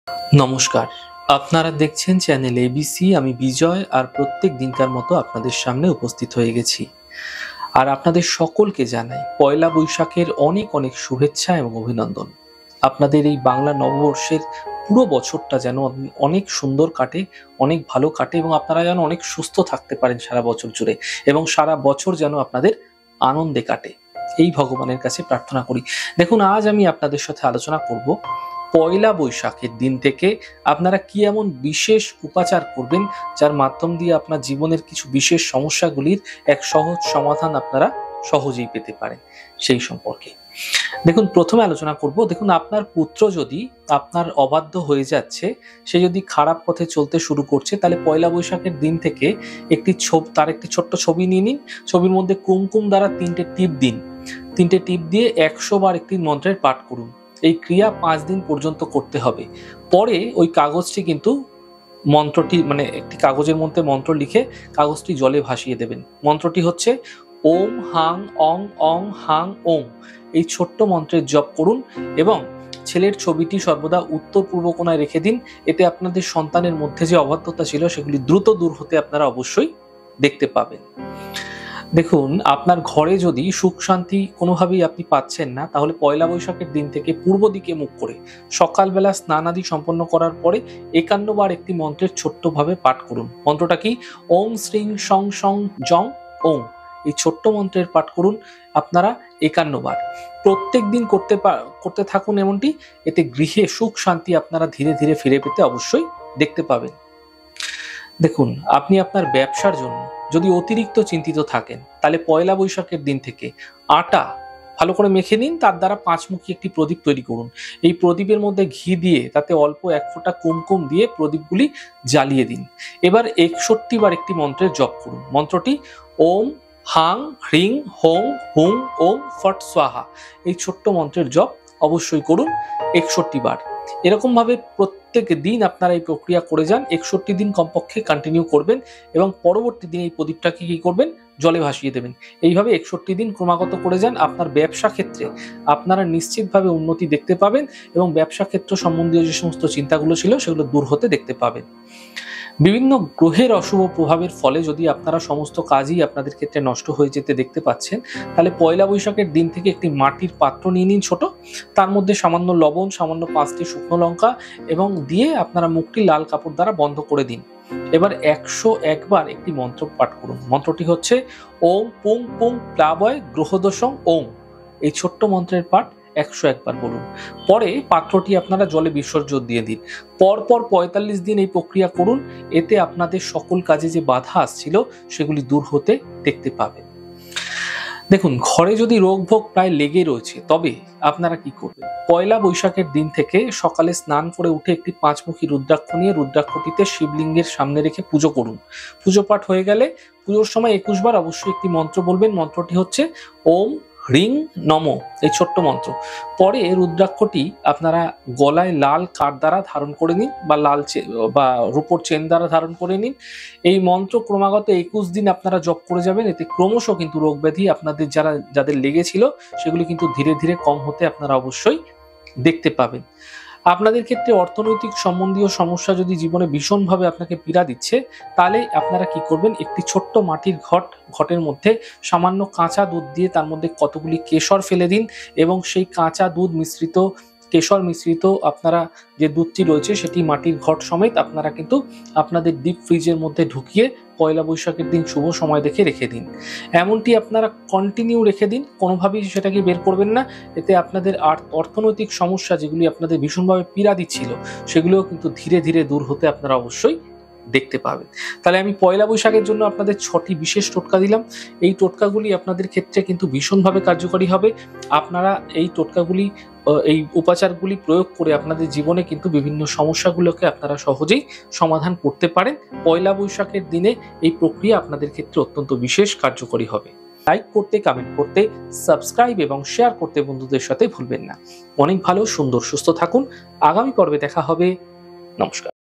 নমস্কার, আপনারা দেখছেন চ্যানেল এবিসি। আমি বিজয় আর প্রত্যেক দিনকার মতো আপনাদের সামনে উপস্থিত হয়ে গেছি। আর আপনাদের সকলকে জানাই পয়লা বৈশাখের অনেক অনেক শুভেচ্ছা এবং অভিনন্দন। আপনাদের এই বাংলা নববর্ষের পুরো বছরটা যেন অনেক সুন্দর কাটে, অনেক ভালো কাটে এবং আপনারা যেন অনেক সুস্থ থাকতে পারেন সারা বছর জুড়ে এবং সারা বছর যেন আপনাদের আনন্দে কাটে, এই ভগবানের কাছে প্রার্থনা করি। দেখুন, আজ আমি আপনাদের সাথে আলোচনা করব পয়লা বৈশাখের দিন থেকে আপনারা কি এমন বিশেষ উপাচার করবেন যার মাধ্যম দিয়ে আপনার জীবনের কিছু বিশেষ সমস্যাগুলির এক সহজ সমাধান আপনারা সহজেই পেতে পারেন সেই সম্পর্কে। দেখুন, প্রথমে আলোচনা করব। দেখুন, আপনার পুত্র যদি আপনার অবাধ্য হয়ে যাচ্ছে, সে যদি খারাপ পথে চলতে শুরু করছে, তাহলে পয়লা বৈশাখের দিন থেকে তার একটি ছোট্ট ছবি নিয়ে নিন। ছবির মধ্যে কুমকুম দ্বারা 3টে টিপ দিন। 3টে টিপ দিয়ে 100 বার একটি মন্ত্রের পাঠ করুন। এই ক্রিয়া 5 দিন পর্যন্ত করতে হবে। পরে ওই কাগজটি কিন্তু মন্ত্রটি একটি কাগজের মধ্যে মন্ত্র লিখে কাগজটি জলে ভাসিয়ে দেবেন। মন্ত্রটি হচ্ছে ওম হাং অং অং হাং ওং। এই ছোট্ট মন্ত্রের জপ করুন এবং ছেলের ছবিটি সর্বদা উত্তর পূর্ব কোণায় রেখে দিন। এতে আপনাদের সন্তানের মধ্যে যে অবাধ্যতা ছিল সেগুলি দ্রুত দূর হতে আপনারা অবশ্যই দেখতে পাবেন। দেখুন, আপনার ঘরে যদি সুখ শান্তি কোনোভাবেই আপনি পাচ্ছেন না, তাহলে পয়লা বৈশাখের দিন থেকে পূর্ব দিকে মুখ করে সকালবেলা স্নান আদি সম্পন্ন করার পরে 51 বার একটি মন্ত্রের ছোট্টভাবে পাঠ করুন। মন্ত্রটা কি? ওং শ্রীং সং সং জং ওং। এই ছোট্ট মন্ত্রের পাঠ করুন আপনারা 51 বার। প্রত্যেক দিন করতে থাকুন এমনটি। এতে গৃহে সুখ শান্তি আপনারা ধীরে ধীরে ফিরে পেতে অবশ্যই দেখতে পাবেন। দেখুন, আপনি আপনার ব্যবসার জন্য যদি অতিরিক্ত চিন্তিত থাকেন, তাহলে পয়লা বৈশাখের দিন থেকে আটা ভালো করে মেখে নিন। তার দ্বারা 5মুখী একটি প্রদীপ তৈরি করুন। এই প্রদীপের মধ্যে ঘি দিয়ে তাতে অল্প 1 ফোঁটা কুমকুম দিয়ে প্রদীপগুলি জ্বালিয়ে দিন। এবার 61 বার একটি মন্ত্রের জপ করুন। মন্ত্রটি ওম হাং হ্রিং হোং হুং ওং ফট স্বাহা। এই ছোট্ট মন্ত্রের জপ অবশ্যই করুন 61 বার। এরকম ভাবে প্রত্যেক দিন আপনারা এই প্রক্রিয়া করে যান। 61 দিন কমপক্ষে কন্টিনিউ করবেন এবং পরবর্তী দিন এই প্রদীপটাকে কি করবেন? জলে ভাসিয়ে দেবেন। এইভাবে 61 দিন ক্রমাগত করে যান। আপনার ব্যবসা ক্ষেত্রে আপনারা নিশ্চিতভাবে উন্নতি দেখতে পাবেন এবং ব্যবসা ক্ষেত্র সম্বন্ধীয় যে সমস্ত চিন্তাগুলো ছিল সেগুলো দূর হতে দেখতে পাবেন। বিভিন্ন গ্রহের অশুভ প্রভাবের ফলে যদি আপনারা সমস্ত কাজই আপনাদের ক্ষেত্রে নষ্ট হয়ে যেতে দেখতে পাচ্ছেন, তাহলে পয়লা বৈশাখের দিন থেকে একটি মাটির পাত্র নিয়ে নিন ছোট। তার মধ্যে সামান্য লবণ, সামান্য 5টি শুকনো লঙ্কা এবং দিয়ে আপনারা মুখটি লাল কাপড় দ্বারা বন্ধ করে দিন। এবার 101 বার একটি মন্ত্র পাঠ করুন। মন্ত্রটি হচ্ছে ওং পুং পুং প্লাবয় গ্রহদোষং ওং। এই ছোট্ট মন্ত্রের পাঠ 101 বার বলুন। পরে পাত্রটি আপনারা জলে বিসর্জন দিয়ে দিন। পরপর 45 দিন এই প্রক্রিয়া করুন। এতে আপনাদের সকল কাজে যে বাধা আসছিল সেগুলি দূর হতে দেখতে পাবেন। দেখুন, ঘরে যদি রোগ ভোগ প্রায় লেগে রয়েছে, তবে আপনারা কি করবেন? পয়লা বৈশাখের দিন থেকে সকালে স্নান করে উঠে একটি 5মুখী রুদ্রাক্ষ নিয়ে রুদ্রাক্ষটিতে শিবলিঙ্গের সামনে রেখে পুজো করুন। পুজো পাঠ হয়ে গেলে পুজোর সময় 21 বার অবশ্যই একটি মন্ত্র বলবেন। মন্ত্রটি হচ্ছে ওম হ্রিং নম। এই ছোট্ট মন্ত্র। পরে রুদ্রাক্ষটি আপনারা গলায় লাল কাঠ দ্বারা ধারণ করে নিন বা রূপোর চেন দ্বারা ধারণ করে নিন। এই মন্ত্র ক্রমাগত 21 দিন আপনারা জপ করে যাবেন। এতে ক্রমশ কিন্তু রোগ ব্যাধি আপনাদের যাদের লেগেছিল সেগুলি কিন্তু ধীরে ধীরে কম হতে আপনারা অবশ্যই দেখতে পাবেন। আপনাদের ক্ষেত্রে অর্থনৈতিক সম্বন্ধীয় সমস্যা যদি জীবনে ভীষণভাবে আপনাকে পীড়া দিচ্ছে, তাহলে আপনারা কি করবেন? একটি ছোট্ট মাটির ঘটের মধ্যে সামান্য কাঁচা দুধ দিয়ে তার মধ্যে কতগুলি কেশর ফেলে দিন এবং সেই কাঁচা দুধ মিশ্রিত কেশর মিশ্রিত আপনারা যে দুধটি রয়েছে সেটি মাটির ঘট সমেত আপনারা কিন্তু আপনাদের ডিপ ফ্রিজের মধ্যে ঢুকিয়ে পয়লা বৈশাখের দিন শুভ সময় দেখে রেখে দিন। এমনটি আপনারা কন্টিনিউ রেখে দিন, কোনোভাবেই সেটাকে বের করবেন না। এতে আপনাদের অর্থনৈতিক সমস্যা যেগুলি আপনাদের ভীষণভাবে পীড়া দিচ্ছিল সেগুলোও কিন্তু ধীরে ধীরে দূর হতে আপনারা অবশ্যই দেখতে পাবেন। তাহলে আমি পয়লা বৈশাখের জন্য আপনাদের 6টি বিশেষ টোটকা দিলাম। এই টোটকাগুলি আপনাদের ক্ষেত্রে কিন্তু ভীষণভাবে কার্যকরী হবে। আপনারা এই টোটকাগুলি এই উপাচারগুলি প্রয়োগ করে আপনাদের জীবনে কিন্তু বিভিন্ন সমস্যাগুলোকে আপনারা সহজেই সমাধান করতে পারেন। পয়লা বৈশাখের দিনে এই প্রক্রিয়া আপনাদের ক্ষেত্রে অত্যন্ত বিশেষ কার্যকরী হবে। লাইক করতে, কমেন্ট করতে, সাবস্ক্রাইব এবং শেয়ার করতে বন্ধুদের সাথে ভুলবেন না। অনেক ভালো, সুন্দর, সুস্থ থাকুন। আগামী পর্বে দেখা হবে। নমস্কার।